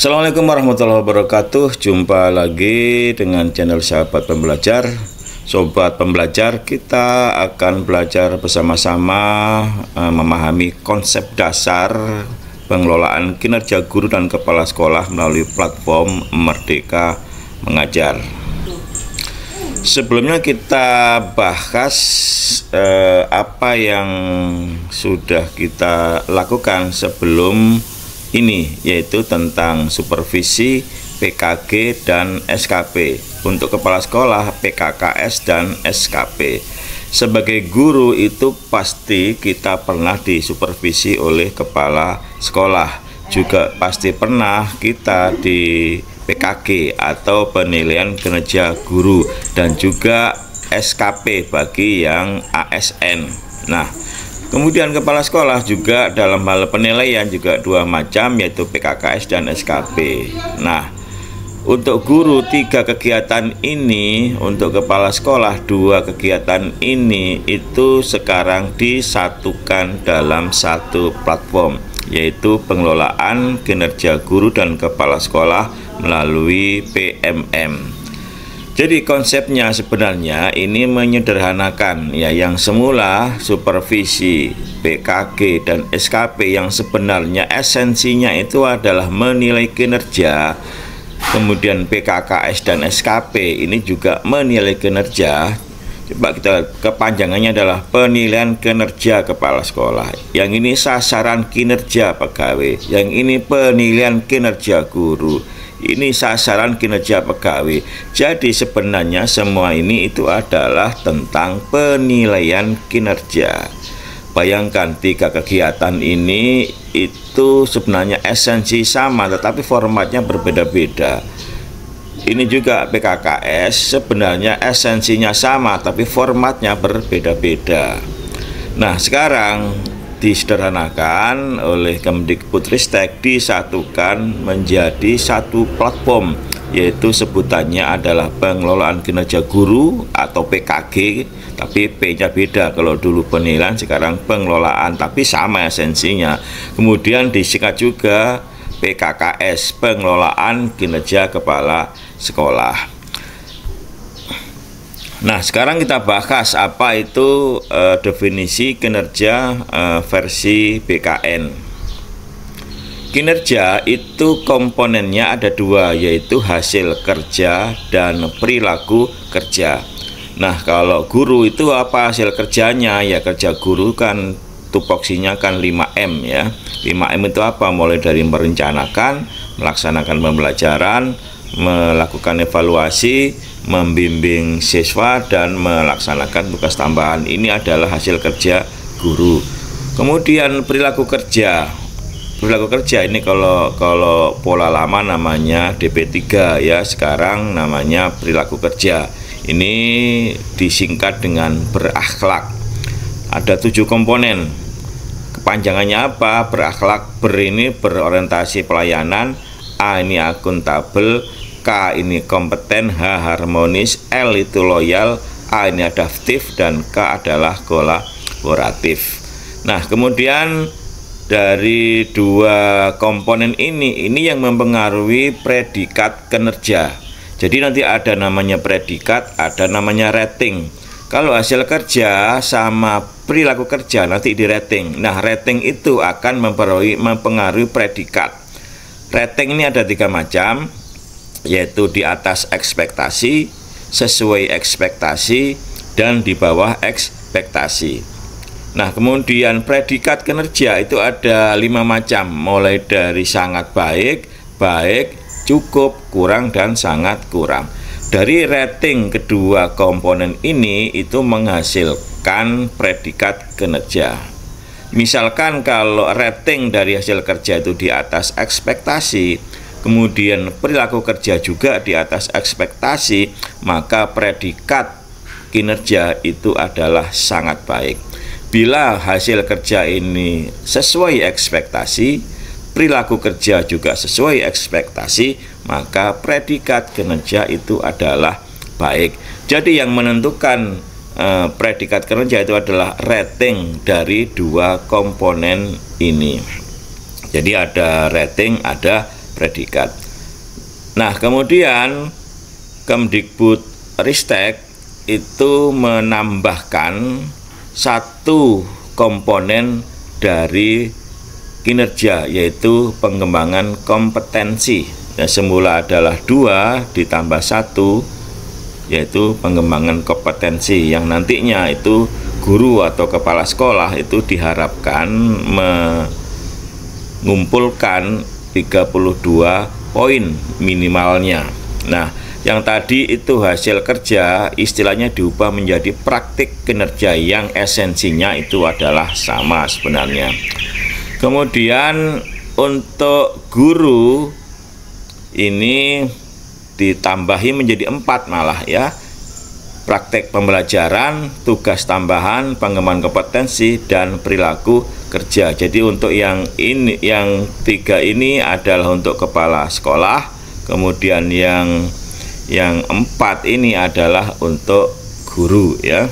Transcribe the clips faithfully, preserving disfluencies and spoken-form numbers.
Assalamualaikum warahmatullahi wabarakatuh. Jumpa lagi dengan channel Sahabat Pembelajar. Sobat Pembelajar, kita akan belajar bersama-sama uh, memahami konsep dasar pengelolaan kinerja guru dan kepala sekolah melalui platform Merdeka Mengajar. Sebelumnya kita bahas uh, apa yang sudah kita lakukan sebelum ini, yaitu tentang supervisi, P K G, dan S K P. Untuk kepala sekolah, P K K S dan S K P. Sebagai guru itu pasti kita pernah disupervisi oleh kepala sekolah. Juga pasti pernah kita di P K G atau penilaian kinerja guru, dan juga S K P bagi yang A S N. Nah, kemudian kepala sekolah juga dalam hal penilaian juga dua macam, yaitu P K K S dan S K P. Nah, untuk guru tiga kegiatan ini, untuk kepala sekolah dua kegiatan ini itu sekarang disatukan dalam satu platform, yaitu pengelolaan kinerja guru dan kepala sekolah melalui P M M. Jadi konsepnya sebenarnya ini menyederhanakan, ya, yang semula supervisi, P K G, dan S K P yang sebenarnya esensinya itu adalah menilai kinerja. Kemudian P K K S dan S K P ini juga menilai kinerja. Coba kita, kepanjangannya adalah penilaian kinerja kepala sekolah. Yang ini sasaran kinerja pegawai, yang ini penilaian kinerja guru, ini sasaran kinerja pegawai. Jadi sebenarnya semua ini itu adalah tentang penilaian kinerja. Bayangkan tiga kegiatan ini itu sebenarnya esensi sama, tetapi formatnya berbeda-beda. Ini juga P K K S sebenarnya esensinya sama, tapi formatnya berbeda-beda. Nah, sekarang disederhanakan oleh Kemdikbudristek, disatukan menjadi satu platform, yaitu sebutannya adalah pengelolaan kinerja guru atau P K G, tapi P-nya beda. Kalau dulu penilaian, sekarang pengelolaan, tapi sama esensinya. Kemudian disingkat juga P K K S, pengelolaan kinerja kepala sekolah. Nah, sekarang kita bahas apa itu uh, definisi kinerja uh, versi B K N. Kinerja itu komponennya ada dua, yaitu hasil kerja dan perilaku kerja. Nah, kalau guru itu apa hasil kerjanya? Ya, kerja guru kan tupoksinya kan lima M, ya. lima M itu apa? Mulai dari merencanakan, melaksanakan pembelajaran, melakukan evaluasi, membimbing siswa, dan melaksanakan tugas tambahan. Ini adalah hasil kerja guru. Kemudian perilaku kerja. Perilaku kerja ini kalau kalau pola lama namanya D P tiga, ya, sekarang namanya perilaku kerja. Ini disingkat dengan berakhlak. Ada tujuh komponen. Kepanjangannya apa? Berakhlak. Ber ini berorientasi pelayanan, A ini akuntabel, K ini kompeten, H harmonis, L itu loyal, A ini adaptif, dan K adalah kolaboratif. Nah, kemudian dari dua komponen ini, ini yang mempengaruhi predikat kinerja. Jadi nanti ada namanya predikat, ada namanya rating. Kalau hasil kerja sama perilaku kerja nanti di rating. Nah, rating itu akan mempengaruhi, mempengaruhi predikat. Rating ini ada tiga macam, yaitu di atas ekspektasi, sesuai ekspektasi, dan di bawah ekspektasi. Nah, kemudian predikat kinerja itu ada lima macam, mulai dari sangat baik, baik, cukup, kurang, dan sangat kurang. Dari rating kedua komponen ini itu menghasilkan predikat kinerja. Misalkan kalau rating dari hasil kerja itu di atas ekspektasi, kemudian perilaku kerja juga di atas ekspektasi, maka predikat kinerja itu adalah sangat baik. Bila hasil kerja ini sesuai ekspektasi, perilaku kerja juga sesuai ekspektasi, maka predikat kinerja itu adalah baik. Jadi yang menentukan eh, predikat kinerja itu adalah rating dari dua komponen ini. Jadi ada rating, ada predikat. Nah, kemudian Kemdikbudristek itu menambahkan satu komponen dari kinerja, yaitu pengembangan kompetensi. Nah, semula adalah dua ditambah satu, yaitu pengembangan kompetensi, yang nantinya itu guru atau kepala sekolah itu diharapkan mengumpulkan tiga puluh dua poin minimalnya. Nah, yang tadi itu hasil kerja, istilahnya diubah menjadi praktik kinerja yang esensinya itu adalah sama sebenarnya. Kemudian untuk guru ini ditambahi menjadi empat malah ya. Praktek pembelajaran, tugas tambahan, pengembangan kompetensi, dan perilaku kerja. Jadi untuk yang ini, yang tiga ini adalah untuk kepala sekolah. Kemudian yang yang empat ini adalah untuk guru ya.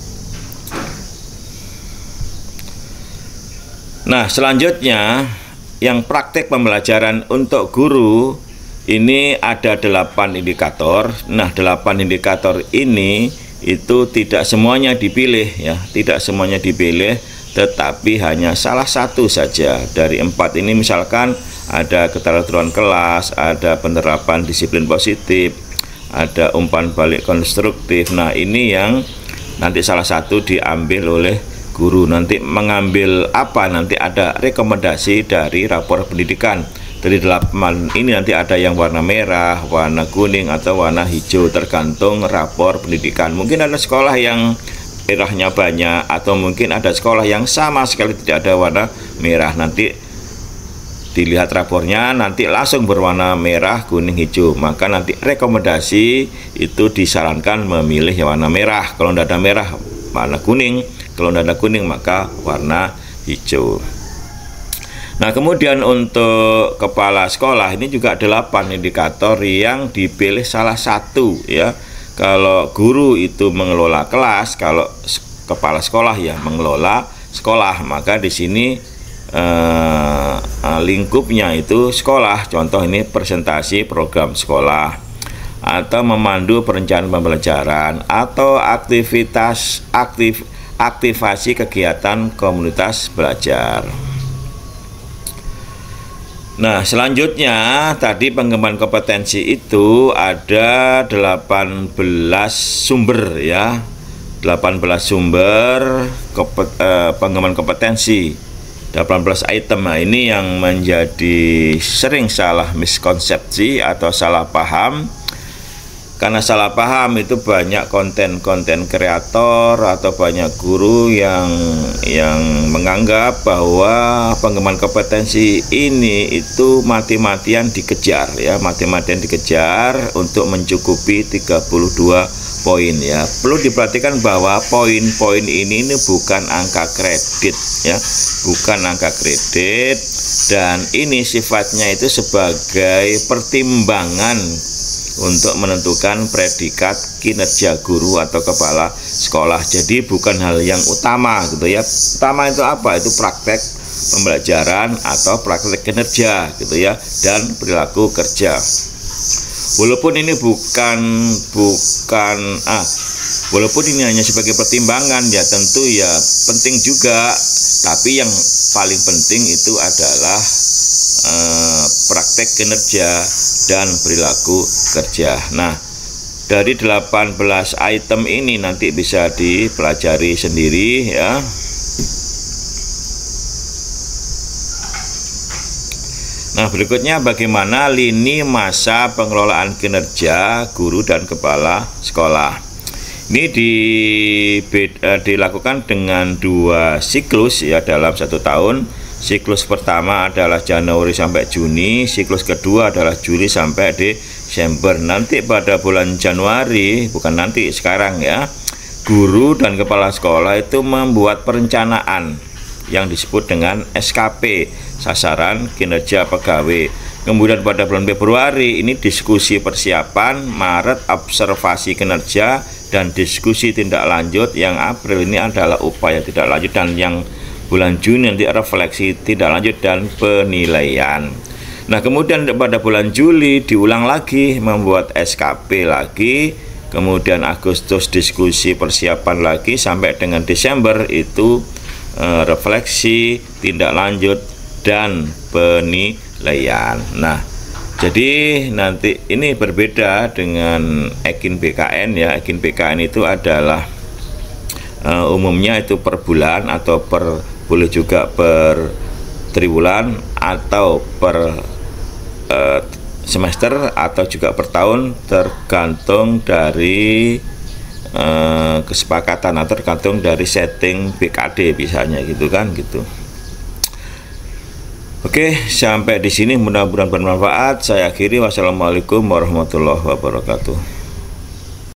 Nah, selanjutnya yang praktek pembelajaran untuk guru ini ada delapan indikator. Nah, delapan indikator ini itu tidak semuanya dipilih ya, tidak semuanya dipilih, tetapi hanya salah satu saja dari empat ini. Misalkan ada keteraturan kelas, ada penerapan disiplin positif, ada umpan balik konstruktif. Nah, ini yang nanti salah satu diambil oleh guru. Nanti mengambil apa? Nanti ada rekomendasi dari rapor pendidikan. Dari delapan ini nanti ada yang warna merah, warna kuning, atau warna hijau, tergantung rapor pendidikan. Mungkin ada sekolah yang merahnya banyak, atau mungkin ada sekolah yang sama sekali tidak ada warna merah. Nanti dilihat rapornya, nanti langsung berwarna merah, kuning, hijau. Maka nanti rekomendasi itu disarankan memilih yang warna merah. Kalau tidak ada merah, warna kuning. Kalau tidak ada kuning, maka warna hijau. Nah, kemudian untuk kepala sekolah ini juga delapan indikator yang dipilih salah satu ya. Kalau guru itu mengelola kelas, kalau kepala sekolah ya mengelola sekolah, maka di sini eh, lingkupnya itu sekolah. Contoh ini presentasi program sekolah, atau memandu perencanaan pembelajaran, atau aktivitas aktif aktivasi kegiatan komunitas belajar. Nah, selanjutnya tadi pengembangan kompetensi itu ada delapan belas sumber ya. delapan belas sumber kompet, eh, pengembangan kompetensi. delapan belas item. Nah, ini yang menjadi sering salah miskonsepsi atau salah paham. Karena salah paham itu banyak konten-konten kreator atau banyak guru yang yang menganggap bahwa pengembangan kompetensi ini itu mati-matian dikejar ya, mati-matian dikejar untuk mencukupi tiga puluh dua poin ya. Perlu diperhatikan bahwa poin-poin ini, ini bukan angka kredit ya, bukan angka kredit, dan ini sifatnya itu sebagai pertimbangan untuk menentukan predikat kinerja guru atau kepala sekolah. Jadi bukan hal yang utama gitu ya. Utama itu apa? Itu praktek pembelajaran atau praktek kinerja gitu ya, dan perilaku kerja. Walaupun ini bukan bukan ah walaupun ini hanya sebagai pertimbangan ya, tentu ya penting juga, tapi yang paling penting itu adalah eh, praktek kinerja dan perilaku kerja. Nah, dari delapan belas item ini nanti bisa dipelajari sendiri ya. Nah, berikutnya bagaimana lini masa pengelolaan kinerja guru dan kepala sekolah. Ini di, dilakukan dengan dua siklus ya dalam satu tahun. Siklus pertama adalah Januari sampai Juni, siklus kedua adalah Juli sampai Desember. Nanti pada bulan Januari, bukan nanti, sekarang ya, guru dan kepala sekolah itu membuat perencanaan yang disebut dengan S K P, sasaran kinerja pegawai. Kemudian pada bulan Februari ini diskusi persiapan, Maret observasi kinerja, dan diskusi tindak lanjut. Yang April ini adalah upaya tindak lanjut, dan yang bulan Juni nanti refleksi tidak lanjut dan penilaian. Nah, kemudian pada bulan Juli diulang lagi, membuat S K P lagi, kemudian Agustus diskusi persiapan lagi, sampai dengan Desember itu eh, refleksi, tindak lanjut, dan penilaian. Nah, jadi nanti ini berbeda dengan Ekin B K N ya. Ekin B K N itu adalah uh, umumnya itu per bulan atau per boleh juga per triwulan atau per uh, semester atau juga per tahun, tergantung dari uh, kesepakatan atau tergantung dari setting B K D misalnya gitu kan gitu. Oke, sampai di sini mudah-mudahan bermanfaat. Saya akhiri. Wassalamualaikum warahmatullahi wabarakatuh.